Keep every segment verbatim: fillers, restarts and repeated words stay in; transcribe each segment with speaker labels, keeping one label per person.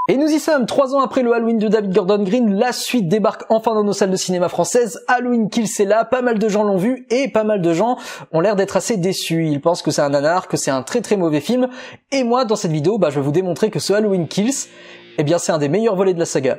Speaker 1: Et nous y sommes, trois ans après le Halloween de David Gordon Green, la suite débarque enfin dans nos salles de cinéma françaises. Halloween Kills est là, pas mal de gens l'ont vu et pas mal de gens ont l'air d'être assez déçus. Ils pensent que c'est un nanar, que c'est un très très mauvais film. Et moi, dans cette vidéo, bah, je vais vous démontrer que ce Halloween Kills, eh bien c'est un des meilleurs volets de la saga.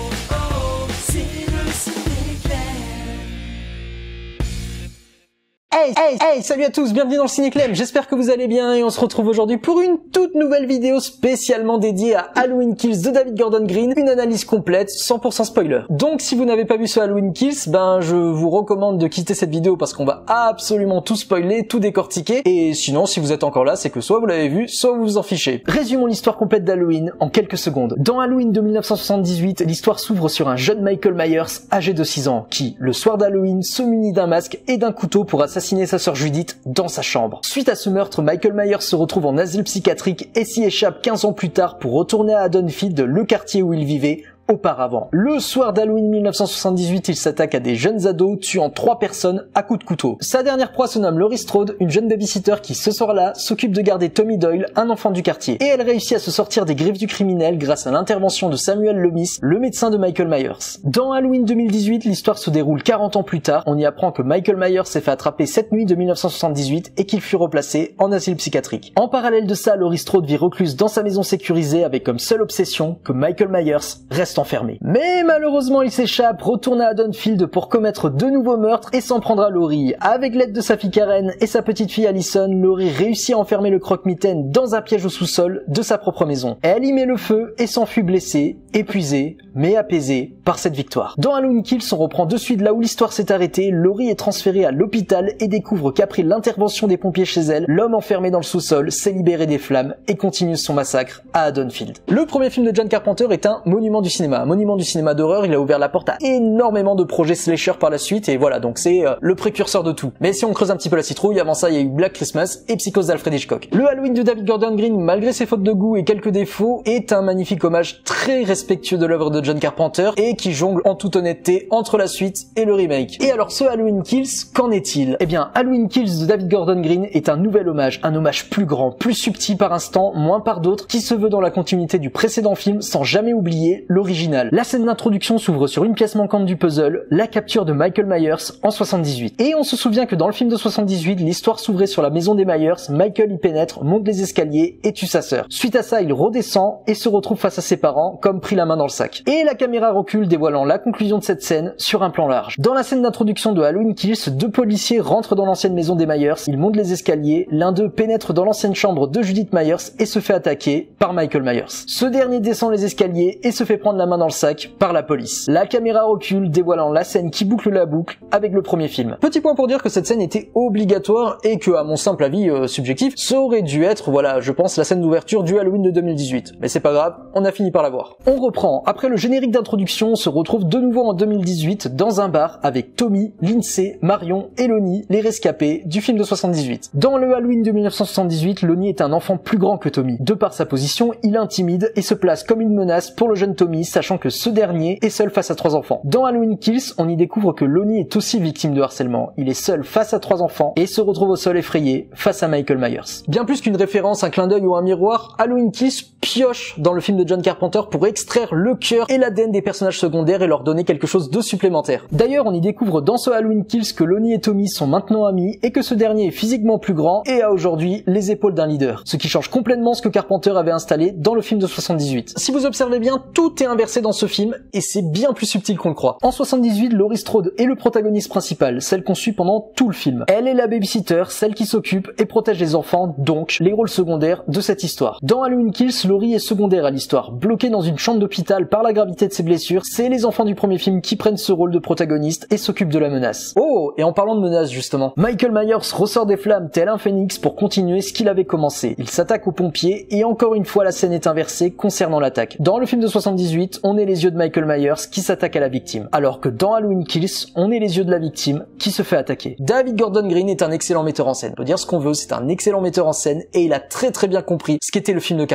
Speaker 1: Hey, hey, hey, salut à tous, bienvenue dans le Ciné-Clem, j'espère que vous allez bien et on se retrouve aujourd'hui pour une toute nouvelle vidéo spécialement dédiée à Halloween Kills de David Gordon Green, une analyse complète, cent pour cent spoiler. Donc si vous n'avez pas vu ce Halloween Kills, ben je vous recommande de quitter cette vidéo parce qu'on va absolument tout spoiler, tout décortiquer, et sinon si vous êtes encore là, c'est que soit vous l'avez vu, soit vous vous en fichez. Résumons l'histoire complète d'Halloween en quelques secondes. Dans Halloween de mille neuf cent soixante-dix-huit, l'histoire s'ouvre sur un jeune Michael Myers âgé de six ans qui, le soir d'Halloween, se munit d'un masque et d'un couteau pour assassiner sa sœur Judith dans sa chambre. Suite à ce meurtre, Michael Myers se retrouve en asile psychiatrique et s'y échappe quinze ans plus tard pour retourner à Haddonfield, le quartier où il vivait auparavant. Le soir d'Halloween mille neuf cent soixante-dix-huit, il s'attaque à des jeunes ados, tuant trois personnes à coups de couteau. Sa dernière proie se nomme Laurie Strode, une jeune babysitter qui ce soir-là s'occupe de garder Tommy Doyle, un enfant du quartier. Et elle réussit à se sortir des griffes du criminel grâce à l'intervention de Samuel Loomis, le médecin de Michael Myers. Dans Halloween deux mille dix-huit, l'histoire se déroule quarante ans plus tard. On y apprend que Michael Myers s'est fait attraper cette nuit de mille neuf cent soixante-dix-huit et qu'il fut replacé en asile psychiatrique. En parallèle de ça, Laurie Strode vit recluse dans sa maison sécurisée avec comme seule obsession que Michael Myers reste enfermé. Mais malheureusement, il s'échappe, retourne à Haddonfield pour commettre de nouveaux meurtres et s'en prendre à Laurie. Avec l'aide de sa fille Karen et sa petite fille Allison, Laurie réussit à enfermer le croque-mitaine dans un piège au sous-sol de sa propre maison. Elle y met le feu et s'enfuit blessée, épuisée, mais apaisée par cette victoire. Dans Halloween Kills, on reprend de suite là où l'histoire s'est arrêtée. Laurie est transférée à l'hôpital et découvre qu'après l'intervention des pompiers chez elle, l'homme enfermé dans le sous-sol s'est libéré des flammes et continue son massacre à Haddonfield. Le premier film de John Carpenter est un monument du cinéma. Un monument du cinéma d'horreur, il a ouvert la porte à énormément de projets slasher par la suite et voilà, donc c'est euh, le précurseur de tout. Mais si on creuse un petit peu la citrouille, avant ça il y a eu Black Christmas et Psychose d'Alfred Hitchcock. Le Halloween de David Gordon Green, malgré ses fautes de goût et quelques défauts, est un magnifique hommage très respectueux de l'œuvre de John Carpenter et qui jongle en toute honnêteté entre la suite et le remake. Et alors ce Halloween Kills, qu'en est-il? Eh bien Halloween Kills de David Gordon Green est un nouvel hommage, un hommage plus grand, plus subtil par instant, moins par d'autres, qui se veut dans la continuité du précédent film sans jamais oublier l'original. La scène d'introduction s'ouvre sur une pièce manquante du puzzle, la capture de Michael Myers en soixante-dix-huit. Et on se souvient que dans le film de soixante-dix-huit, l'histoire s'ouvrait sur la maison des Myers, Michael y pénètre, monte les escaliers et tue sa sœur. Suite à ça, il redescend et se retrouve face à ses parents, comme pris la main dans le sac. Et la caméra recule, dévoilant la conclusion de cette scène sur un plan large. Dans la scène d'introduction de Halloween Kills, deux policiers rentrent dans l'ancienne maison des Myers, ils montent les escaliers, l'un d'eux pénètre dans l'ancienne chambre de Judith Myers et se fait attaquer par Michael Myers. Ce dernier descend les escaliers et se fait prendre la main dans le sac par la police. La caméra recule, dévoilant la scène qui boucle la boucle avec le premier film. Petit point pour dire que cette scène était obligatoire et que, à mon simple avis euh, subjectif, ça aurait dû être, voilà, je pense, la scène d'ouverture du Halloween de deux mille dix-huit. Mais c'est pas grave, on a fini par la voir. On reprend. Après le générique d'introduction, on se retrouve de nouveau en deux mille dix-huit dans un bar avec Tommy, Lindsay, Marion et Lonnie, les rescapés du film de soixante-dix-huit. Dans le Halloween de mille neuf cent soixante-dix-huit, Lonnie est un enfant plus grand que Tommy. De par sa position, il intimide et se place comme une menace pour le jeune Tommy, sachant que ce dernier est seul face à trois enfants. Dans Halloween Kills, on y découvre que Lonnie est aussi victime de harcèlement. Il est seul face à trois enfants et se retrouve au sol effrayé face à Michael Myers. Bien plus qu'une référence, un clin d'œil ou un miroir, Halloween Kills pioche dans le film de John Carpenter pour extraire le cœur et l'A D N des personnages secondaires et leur donner quelque chose de supplémentaire. D'ailleurs, on y découvre dans ce Halloween Kills que Lonnie et Tommy sont maintenant amis et que ce dernier est physiquement plus grand et a aujourd'hui les épaules d'un leader. Ce qui change complètement ce que Carpenter avait installé dans le film de soixante-dix-huit. Si vous observez bien, tout est inversé dans ce film et c'est bien plus subtil qu'on le croit. En soixante-dix-huit, Laurie Strode est le protagoniste principal, celle qu'on suit pendant tout le film. Elle est la babysitter, celle qui s'occupe et protège les enfants, donc les rôles secondaires de cette histoire. Dans Halloween Kills, Laurie est secondaire à l'histoire. Bloquée dans une chambre d'hôpital par la gravité de ses blessures, c'est les enfants du premier film qui prennent ce rôle de protagoniste et s'occupent de la menace. Oh, et en parlant de menace justement, Michael Myers ressort des flammes tel un phénix pour continuer ce qu'il avait commencé. Il s'attaque aux pompiers et encore une fois la scène est inversée concernant l'attaque. Dans le film de soixante-dix-huit, on est les yeux de Michael Myers qui s'attaque à la victime, alors que dans Halloween Kills, on est les yeux de la victime qui se fait attaquer. David Gordon Green est un excellent metteur en scène. On peut dire ce qu'on veut, c'est un excellent metteur en scène et il a très très bien compris ce qu'était le film de Carpenter.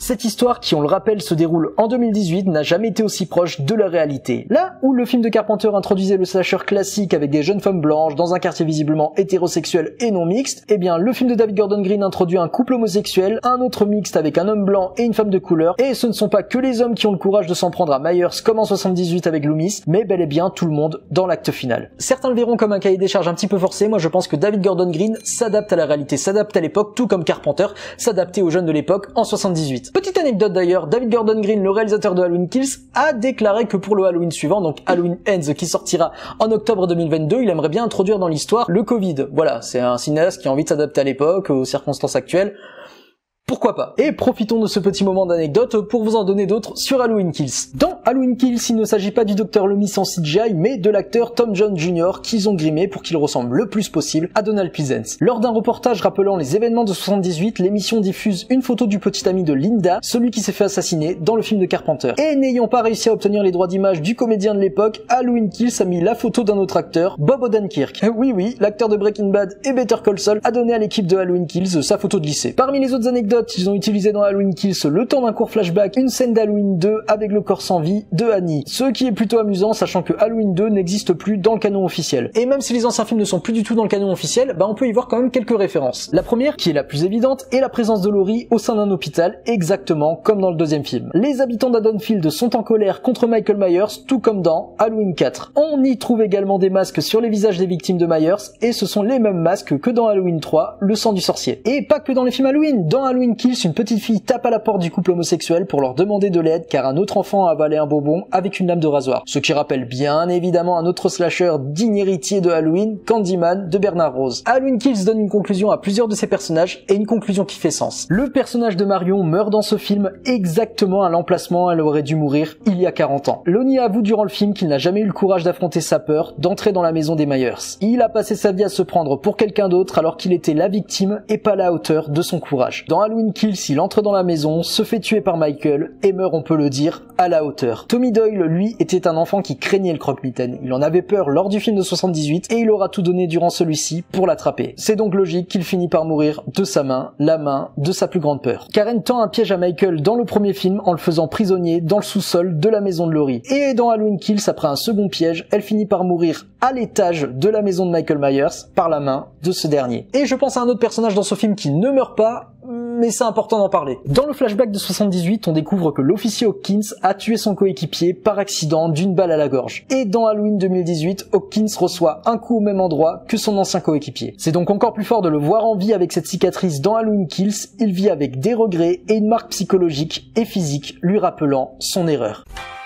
Speaker 1: Cette histoire, qui on le rappelle se déroule en deux mille dix-huit, n'a jamais été aussi proche de la réalité. Là où le film de Carpenter introduisait le slasher classique avec des jeunes femmes blanches dans un quartier visiblement hétérosexuel et non mixte, eh bien le film de David Gordon Green introduit un couple homosexuel, un autre mixte avec un homme blanc et une femme de couleur, et ce ne sont pas que les hommes qui ont le courage de s'en prendre à Myers comme en soixante-dix-huit avec Loomis, mais bel et bien tout le monde dans l'acte final. Certains le verront comme un cahier des charges un petit peu forcé, moi je pense que David Gordon Green s'adapte à la réalité, s'adapte à l'époque, tout comme Carpenter s'adaptait aux jeunes de l'époque en soixante-dix-huit. Petite anecdote d'ailleurs, David Gordon Green, le réalisateur de Halloween Kills, a déclaré que pour le Halloween suivant, donc Halloween Ends qui sortira en octobre deux mille vingt-deux, il aimerait bien introduire dans l'histoire le Covid. Voilà, c'est un cinéaste qui a envie de s'adapter à l'époque, aux circonstances actuelles. Pourquoi pas? Et profitons de ce petit moment d'anecdote pour vous en donner d'autres sur Halloween Kills. Dans Halloween Kills, il ne s'agit pas du docteur Loomis en C G I, mais de l'acteur Tom Jones junior qu'ils ont grimé pour qu'il ressemble le plus possible à Donald Pleasence. Lors d'un reportage rappelant les événements de soixante-dix-huit, l'émission diffuse une photo du petit ami de Linda, celui qui s'est fait assassiner dans le film de Carpenter. Et n'ayant pas réussi à obtenir les droits d'image du comédien de l'époque, Halloween Kills a mis la photo d'un autre acteur, Bob Odenkirk. Oui oui, l'acteur de Breaking Bad et Better Call Saul a donné à l'équipe de Halloween Kills sa photo de lycée. Parmi les autres anecdotes, ils ont utilisé dans Halloween Kills le temps d'un court flashback une scène d'Halloween deux avec le corps sans vie de Annie, ce qui est plutôt amusant sachant que Halloween deux n'existe plus dans le canon officiel. Et même si les anciens films ne sont plus du tout dans le canon officiel, bah on peut y voir quand même quelques références. La première, qui est la plus évidente, est la présence de Laurie au sein d'un hôpital, exactement comme dans le deuxième film. Les habitants d'Haddonfield sont en colère contre Michael Myers, tout comme dans Halloween quatre. On y trouve également des masques sur les visages des victimes de Myers, et ce sont les mêmes masques que dans Halloween trois, le sang du sorcier. Et pas que dans les films Halloween, dans Halloween Kills, une petite fille tape à la porte du couple homosexuel pour leur demander de l'aide car un autre enfant a avalé un bonbon avec une lame de rasoir. Ce qui rappelle bien évidemment un autre slasher digne héritier de Halloween, Candyman de Bernard Rose. Halloween Kills donne une conclusion à plusieurs de ses personnages et une conclusion qui fait sens. Le personnage de Marion meurt dans ce film exactement à l'emplacement où elle aurait dû mourir il y a quarante ans. Lonnie avoue durant le film qu'il n'a jamais eu le courage d'affronter sa peur, d'entrer dans la maison des Myers. Il a passé sa vie à se prendre pour quelqu'un d'autre alors qu'il était la victime et pas la hauteur de son courage. Dans Halloween Kills, il entre dans la maison, se fait tuer par Michael et meurt, on peut le dire, à la hauteur. Tommy Doyle, lui, était un enfant qui craignait le croque-mitaine. Il en avait peur lors du film de soixante-dix-huit et il aura tout donné durant celui-ci pour l'attraper. C'est donc logique qu'il finit par mourir de sa main, la main de sa plus grande peur. Karen tend un piège à Michael dans le premier film en le faisant prisonnier dans le sous-sol de la maison de Laurie. Et dans Halloween Kills, après un second piège, elle finit par mourir à l'étage de la maison de Michael Myers par la main de ce dernier. Et je pense à un autre personnage dans ce film qui ne meurt pas, mais c'est important d'en parler. Dans le flashback de soixante-dix-huit, on découvre que l'officier Hopkins a tué son coéquipier par accident d'une balle à la gorge. Et dans Halloween deux mille dix-huit, Hopkins reçoit un coup au même endroit que son ancien coéquipier. C'est donc encore plus fort de le voir en vie avec cette cicatrice dans Halloween Kills. Il vit avec des regrets et une marque psychologique et physique lui rappelant son erreur.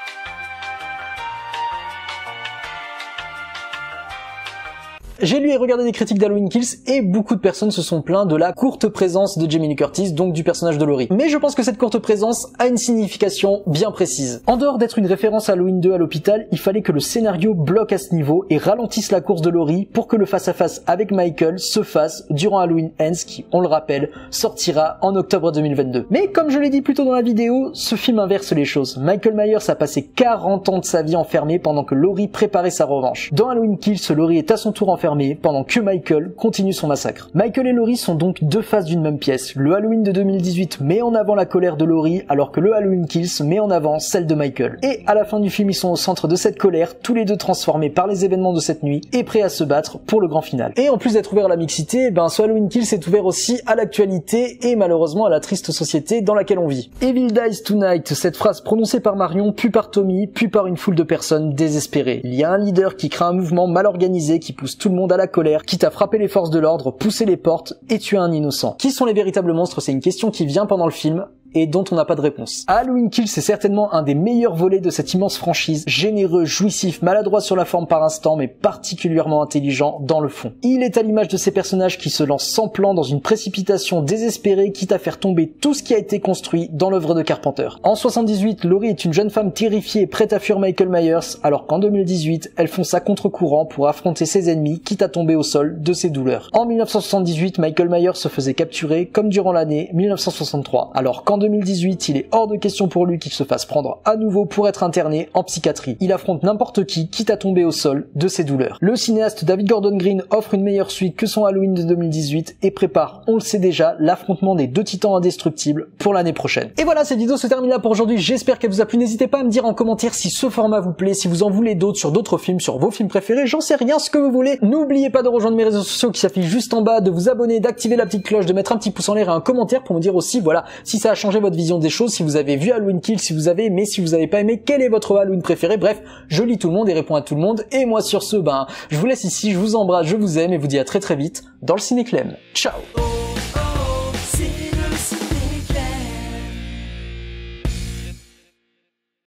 Speaker 1: J'ai lu et regardé des critiques d'Halloween Kills et beaucoup de personnes se sont plaints de la courte présence de Jamie Lee Curtis, donc du personnage de Laurie. Mais je pense que cette courte présence a une signification bien précise. En dehors d'être une référence à Halloween deux à l'hôpital, il fallait que le scénario bloque à ce niveau et ralentisse la course de Laurie pour que le face-à-face avec Michael se fasse durant Halloween Ends qui, on le rappelle, sortira en octobre deux mille vingt-deux. Mais comme je l'ai dit plus tôt dans la vidéo, ce film inverse les choses. Michael Myers a passé quarante ans de sa vie enfermé pendant que Laurie préparait sa revanche. Dans Halloween Kills, Laurie est à son tour enfermé pendant que Michael continue son massacre. Michael et Laurie sont donc deux faces d'une même pièce. Le Halloween de deux mille dix-huit met en avant la colère de Laurie, alors que le Halloween Kills met en avant celle de Michael. Et à la fin du film, ils sont au centre de cette colère, tous les deux transformés par les événements de cette nuit et prêts à se battre pour le grand final. Et en plus d'être ouvert à la mixité, ben ce Halloween Kills est ouvert aussi à l'actualité et malheureusement à la triste société dans laquelle on vit. Evil dies tonight, cette phrase prononcée par Marion, puis par Tommy, puis par une foule de personnes désespérées. Il y a un leader qui crée un mouvement mal organisé qui pousse tout le monde à la colère, quitte à frapper les forces de l'ordre, pousser les portes et tuer un innocent. Qui sont les véritables monstres? C'est une question qui vient pendant le film et dont on n'a pas de réponse. Halloween Kills c'est certainement un des meilleurs volets de cette immense franchise, généreux, jouissif, maladroit sur la forme par instant, mais particulièrement intelligent dans le fond. Il est à l'image de ces personnages qui se lancent sans plan dans une précipitation désespérée, quitte à faire tomber tout ce qui a été construit dans l'œuvre de Carpenter. En soixante-dix-huit, Laurie est une jeune femme terrifiée, prête à fuir Michael Myers, alors qu'en deux mille dix-huit, elle fonce à contre-courant pour affronter ses ennemis, quitte à tomber au sol de ses douleurs. En mille neuf cent soixante-dix-huit, Michael Myers se faisait capturer, comme durant l'année mille neuf cent soixante-trois, alors qu'en deux mille dix-huit, il est hors de question pour lui qu'il se fasse prendre à nouveau pour être interné en psychiatrie. Il affronte n'importe qui, quitte à tomber au sol de ses douleurs. Le cinéaste David Gordon Green offre une meilleure suite que son Halloween de deux mille dix-huit et prépare, on le sait déjà, l'affrontement des deux titans indestructibles pour l'année prochaine. Et voilà, cette vidéo se termine là pour aujourd'hui. J'espère qu'elle vous a plu. N'hésitez pas à me dire en commentaire si ce format vous plaît, si vous en voulez d'autres sur d'autres films, sur vos films préférés, j'en sais rien, ce que vous voulez. N'oubliez pas de rejoindre mes réseaux sociaux qui s'affichent juste en bas, de vous abonner, d'activer la petite cloche, de mettre un petit pouce en l'air et un commentaire pour me dire aussi, voilà, si ça a changé votre vision des choses, si vous avez vu Halloween Kills, si vous avez aimé, si vous avez pas aimé, quel est votre Halloween préféré. Bref, je lis tout le monde et réponds à tout le monde. Et moi sur ce, ben, je vous laisse ici, je vous embrasse, je vous aime et vous dis à très très vite dans le Ciné-Clem. Ciao.